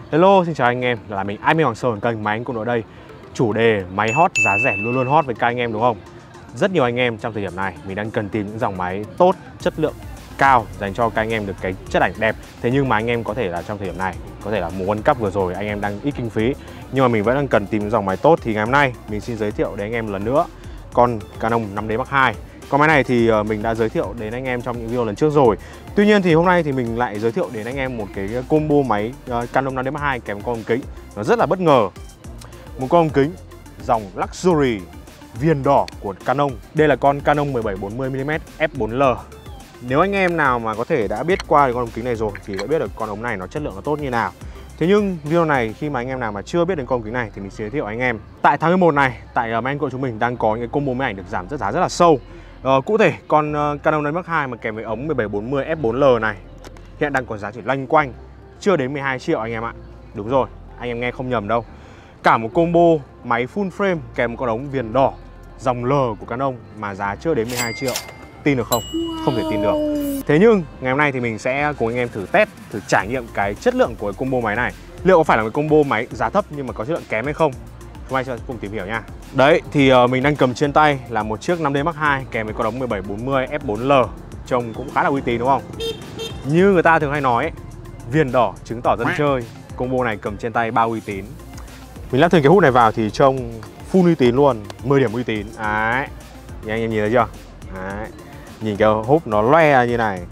Hello, xin chào anh em, là mình Admin Hoàng Sơn, kênh Máy Anh Công Độ đây. Chủ đề máy hot, giá rẻ luôn luôn hot với các anh em đúng không? Rất nhiều anh em trong thời điểm này mình đang cần tìm những dòng máy tốt, chất lượng cao dành cho các anh em được cái chất ảnh đẹp. Thế nhưng mà anh em có thể là trong thời điểm này, có thể là mùa World Cup vừa rồi anh em đang ít kinh phí, nhưng mà mình vẫn đang cần tìm những dòng máy tốt. Thì ngày hôm nay mình xin giới thiệu đến anh em lần nữa con Canon 5D Mark II. Con máy này thì mình đã giới thiệu đến anh em trong những video lần trước rồi. Tuy nhiên thì hôm nay thì mình lại giới thiệu đến anh em một cái combo máy Canon 5D Mark II kèm con ống kính. Nó rất là bất ngờ. Một con ống kính dòng Luxury viền đỏ của Canon. Đây là con Canon 17-40mm f4L. Nếu anh em nào mà có thể đã biết qua con ống kính này rồi thì đã biết được con ống này nó chất lượng nó tốt như nào. Thế nhưng video này khi mà anh em nào mà chưa biết đến con ống kính này thì mình sẽ giới thiệu anh em. Tại tháng 11 này, tại Máy Anh của chúng mình đang có những cái combo máy ảnh được giảm giá rất là sâu. Cụ thể con Canon 5D Mark II mà kèm với ống 17-40 f4L này hiện đang có giá chỉ loanh quanh chưa đến 12 triệu anh em ạ. Đúng rồi, anh em nghe không nhầm đâu. Cả một combo máy full frame kèm một con ống viền đỏ dòng L của Canon mà giá chưa đến 12 triệu. Tin được không? Không thể tin được. Thế nhưng ngày hôm nay thì mình sẽ cùng anh em thử test, thử trải nghiệm cái chất lượng của cái combo máy này. Liệu có phải là một combo máy giá thấp nhưng mà có chất lượng kém hay không? Chúng ta sẽ cùng tìm hiểu nha. Đấy, thì mình đang cầm trên tay là một chiếc 5D Mark II kèm với con ống 17-40 f4L. Trông cũng khá là uy tín đúng không? Như người ta thường hay nói ấy, viền đỏ chứng tỏ dân chơi. Combo này cầm trên tay bao uy tín. Mình lắp thêm cái hút này vào thì trông full uy tín luôn, 10 điểm uy tín. Đấy, thì anh em nhìn thấy chưa? Đấy. Nhìn cái hút nó loe ra như này,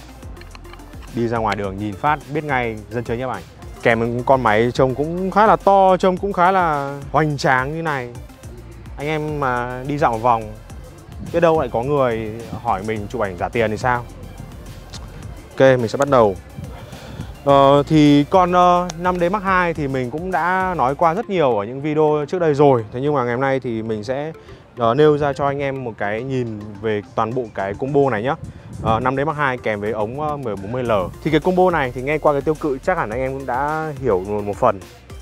đi ra ngoài đường nhìn phát biết ngay dân chơi nhiếp ảnh. Kèm con máy trông cũng khá là to, trông cũng khá là hoành tráng như này. Anh em mà đi dạo một vòng, biết đâu lại có người hỏi mình chụp ảnh giả tiền thì sao? Ok, mình sẽ bắt đầu. Thì con 5D Mark II thì mình cũng đã nói qua rất nhiều ở những video trước đây rồi. Thế nhưng mà ngày hôm nay thì mình sẽ nêu ra cho anh em một cái nhìn về toàn bộ cái combo này nhé. 5D Mark II kèm với ống 10-40L. Thì cái combo này thì nghe qua cái tiêu cự chắc hẳn anh em cũng đã hiểu một phần.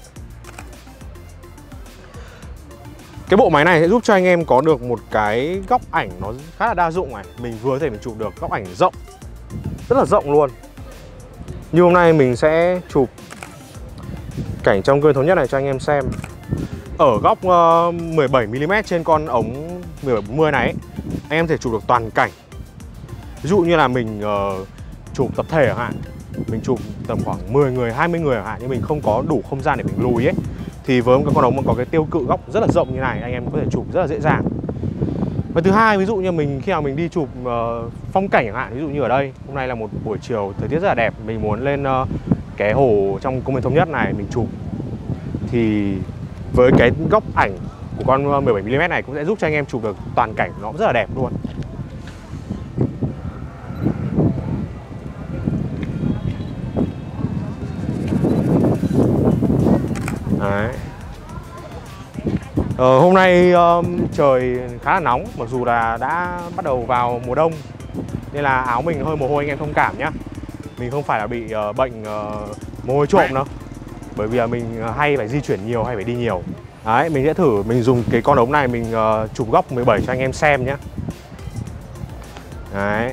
Cái bộ máy này sẽ giúp cho anh em có được một cái góc ảnh nó khá là đa dụng này. Mình vừa có thể mình chụp được góc ảnh rộng, rất là rộng luôn. Như hôm nay mình sẽ chụp cảnh trong cơn thống nhất này cho anh em xem. Ở góc 17mm trên con ống 17-40 này ấy, anh em thể chụp được toàn cảnh. Ví dụ như là mình chụp tập thể chẳng hạn, mình chụp tầm khoảng 10 người, 20 người chẳng hạn, nhưng mình không có đủ không gian để mình lùi ấy, thì với một con ống mà có cái tiêu cự góc rất là rộng như này, anh em có thể chụp rất là dễ dàng. Và thứ hai, ví dụ như mình khi nào mình đi chụp phong cảnh chẳng hạn, ví dụ như ở đây, hôm nay là một buổi chiều thời tiết rất là đẹp, mình muốn lên cái hồ trong công viên Thống Nhất này mình chụp, thì với cái góc ảnh của con 17mm này cũng sẽ giúp cho anh em chụp được toàn cảnh, nó cũng rất là đẹp luôn. Đấy. Hôm nay trời khá là nóng, mặc dù là đã bắt đầu vào mùa đông nên là áo mình hơi mồ hôi, anh em thông cảm nhá. Mình không phải là bị bệnh mồ hôi trộm đâu, bởi vì là mình hay phải di chuyển nhiều, hay phải đi nhiều. Đấy, mình sẽ thử mình dùng cái con ống này mình chụp góc 17 cho anh em xem nhé. Đấy.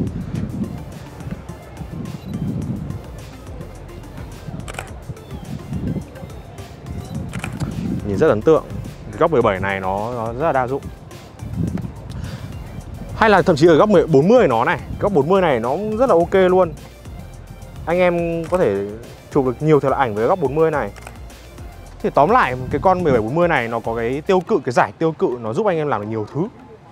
Nhìn rất ấn tượng. Cái góc 17 này nó rất là đa dụng. Hay là thậm chí ở góc 40 nó này, góc 40 này nó rất là ok luôn. Anh em có thể chụp được nhiều thể loại ảnh với góc 40 này. Thì tóm lại cái con 17-40 này nó có cái tiêu cự, cái giải tiêu cự nó giúp anh em làm được nhiều thứ.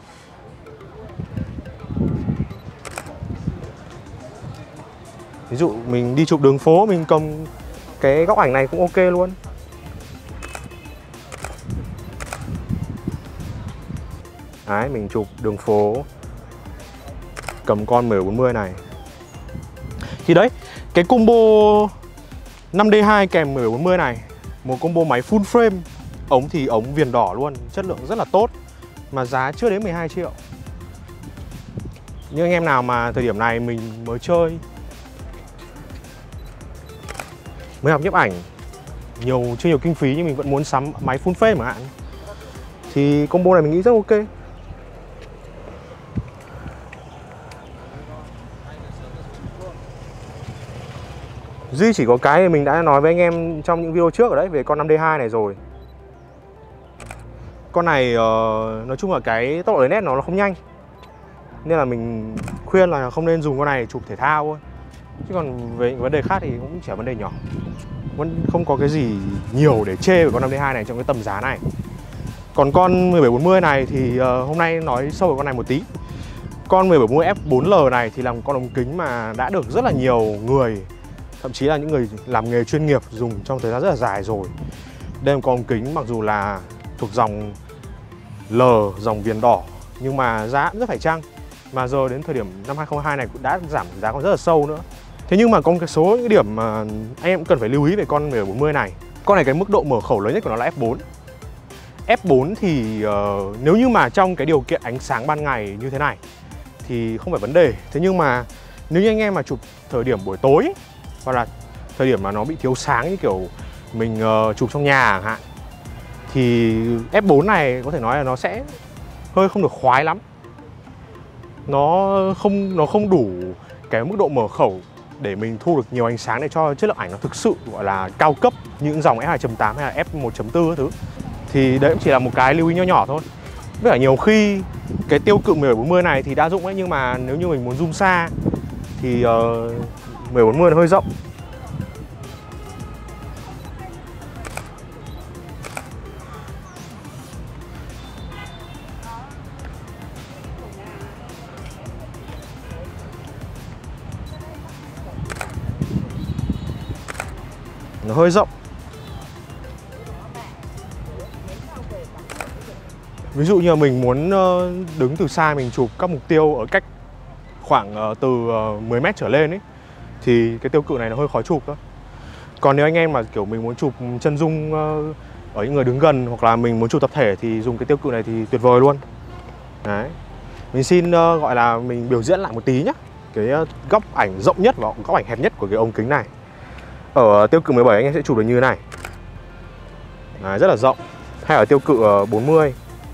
Ví dụ mình đi chụp đường phố, mình cầm cái góc ảnh này cũng ok luôn. Đấy, mình chụp đường phố cầm con 17-40 này. Thì đấy, cái combo 5D2 kèm 17-40 này, một combo máy full frame, ống thì ống viền đỏ luôn, chất lượng rất là tốt, mà giá chưa đến 12 triệu. Nhưng anh em nào mà thời điểm này mình mới chơi, mới học nhiếp ảnh, chưa nhiều kinh phí nhưng mình vẫn muốn sắm máy full frame chẳng hạn, thì combo này mình nghĩ rất ok. Duy chỉ có cái mình đã nói với anh em trong những video trước ở đấy về con 5D2 này rồi. Con này nói chung là cái tốc độ lấy nét nó không nhanh, nên là mình khuyên là không nên dùng con này chụp thể thao thôi. Chứ còn về những vấn đề khác thì cũng chỉ là vấn đề nhỏ, vẫn không có cái gì nhiều để chê về con 5D2 này trong cái tầm giá này. Còn con 1740 này thì hôm nay nói sâu về con này một tí. Con 1740 F4L này thì là một con ống kính mà đã được rất là nhiều người, thậm chí là những người làm nghề chuyên nghiệp dùng trong thời gian rất là dài rồi. Đây là một con ống kính mặc dù là thuộc dòng L, dòng viền đỏ, nhưng mà giá cũng rất phải chăng. Mà giờ đến thời điểm năm 2022 này cũng đã giảm giá còn rất là sâu nữa. Thế nhưng mà có một số những điểm mà anh em cũng cần phải lưu ý về con 1740 này. Con này cái mức độ mở khẩu lớn nhất của nó là F4. F4 thì nếu như mà trong cái điều kiện ánh sáng ban ngày như thế này thì không phải vấn đề. Thế nhưng mà nếu như anh em mà chụp thời điểm buổi tối, hoặc là thời điểm mà nó bị thiếu sáng như kiểu mình chụp trong nhà chẳng hạn, thì F4 này có thể nói là nó sẽ hơi không được khoái lắm. Nó không đủ cái mức độ mở khẩu để mình thu được nhiều ánh sáng để cho chất lượng ảnh nó thực sự gọi là cao cấp như những dòng F2.8 hay là F1.4 các thứ. Thì đấy cũng chỉ là một cái lưu ý nho nhỏ thôi. Với cả nhiều khi cái tiêu cự 1740 này thì đa dụng ấy, nhưng mà nếu như mình muốn zoom xa thì 1740 nó hơi rộng. Nó hơi rộng. Ví dụ như là mình muốn đứng từ xa mình chụp các mục tiêu ở cách khoảng từ 10 m trở lên ấy, thì cái tiêu cự này nó hơi khó chụp đó. Còn nếu anh em mà kiểu mình muốn chụp chân dung ở những người đứng gần, hoặc là mình muốn chụp tập thể thì dùng cái tiêu cự này thì tuyệt vời luôn. Đấy. Mình xin gọi là mình biểu diễn lại một tí nhé. Cái góc ảnh rộng nhất và góc ảnh hẹp nhất của cái ống kính này. Ở tiêu cự 17 anh em sẽ chụp được như thế này. Đấy, rất là rộng. Hay ở tiêu cự 40.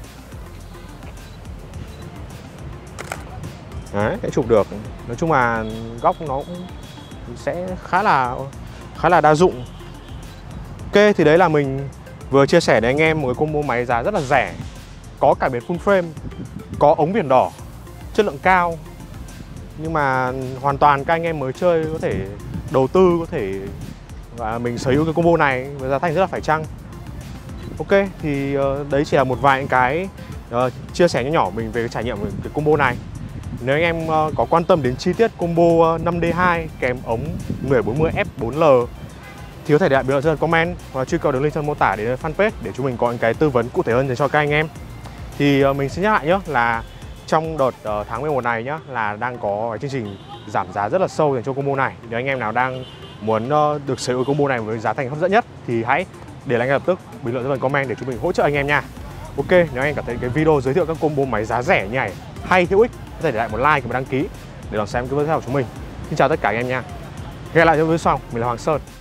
Đấy, sẽ chụp được. Nói chung là góc nó cũng sẽ khá là đa dụng. Ok, thì đấy là mình vừa chia sẻ với anh em một cái combo máy giá rất là rẻ, có cả biệt full frame, có ống viền đỏ, chất lượng cao, nhưng mà hoàn toàn các anh em mới chơi có thể đầu tư, có thể và mình sở hữu cái combo này với giá thành rất là phải chăng. Ok, thì đấy chỉ là một vài những cái chia sẻ nhỏ mình về cái trải nghiệm của cái combo này. Nếu anh em có quan tâm đến chi tiết combo 5D2 kèm ống 1740 F4L thì có thể để lại bình luận dưới comment và truy cập đường link trong mô tả đến fanpage để chúng mình có những cái tư vấn cụ thể hơn dành cho các anh em. Thì mình xin nhắc lại nhé, là trong đợt tháng 11 này nhá, là đang có cái chương trình giảm giá rất là sâu dành cho combo này. Nếu anh em nào đang muốn được sở hữu combo này với giá thành hấp dẫn nhất thì hãy để lại ngay lập tức bình luận dưới phần comment để chúng mình hỗ trợ anh em nha. Ok, nếu anh em cảm thấy cái video giới thiệu các combo máy giá rẻ như này hay, hữu ích, có thể để lại một like và đăng ký để đón xem cái video của chúng mình. Xin chào tất cả anh em nha. Hẹn gặp lại trong video sau. Mình là Hoàng Sơn.